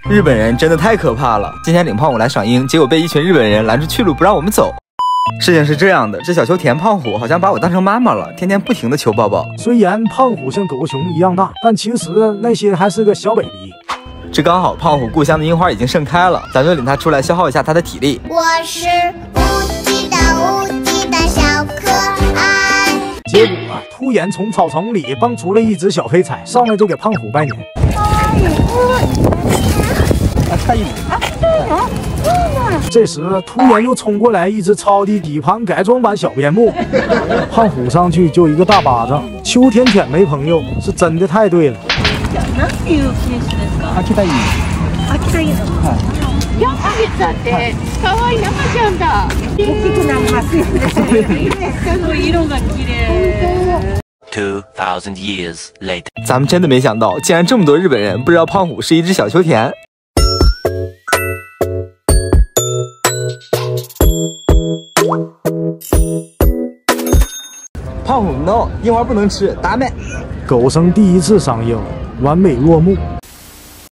日本人真的太可怕了！今天领胖虎来赏樱，结果被一群日本人拦住去路，不让我们走。事情是这样的，这小秋田胖虎好像把我当成妈妈了，天天不停的求抱抱。 虽然胖虎像狗熊一样大，但其实那些还是个小 baby。 这刚好胖虎故乡的樱花已经盛开了，咱就领他出来消耗一下他的体力。 我是无极的小可爱。 结果突然从草丛里蹦出了一只小飞彩，上来就给胖虎拜年。这时突然又冲过来一只超级底盘改装版小边牧，胖虎上去就一个大巴掌。秋田犬没朋友是真的太对了。秋田犬。秋田犬。 山口だって可愛い山ちゃんだ。大きくなりますよね。すごい色が綺麗。 2000 years later， 咱们真的没想到，竟然这么多日本人不知道胖虎是一只小秋田。胖虎 no， 樱花不能吃，打咩？ 狗生第一次赏樱，完美落幕。